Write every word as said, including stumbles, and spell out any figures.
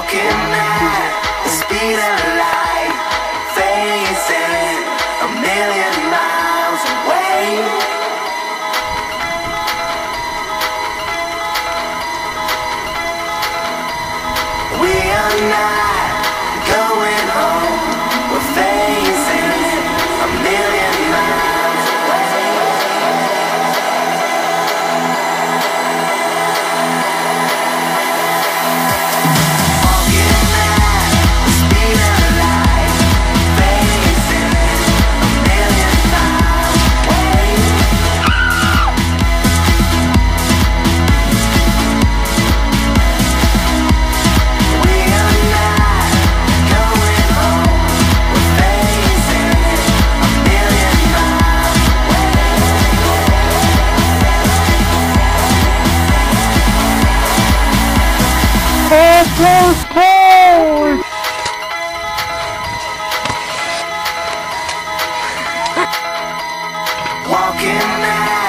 Walking at the speed of light, facing a million miles away. We are not going home, we're facing a million miles away. Walking at the speed of light, facing a million miles away. We are not going home, we're facing a million miles away. Walking out.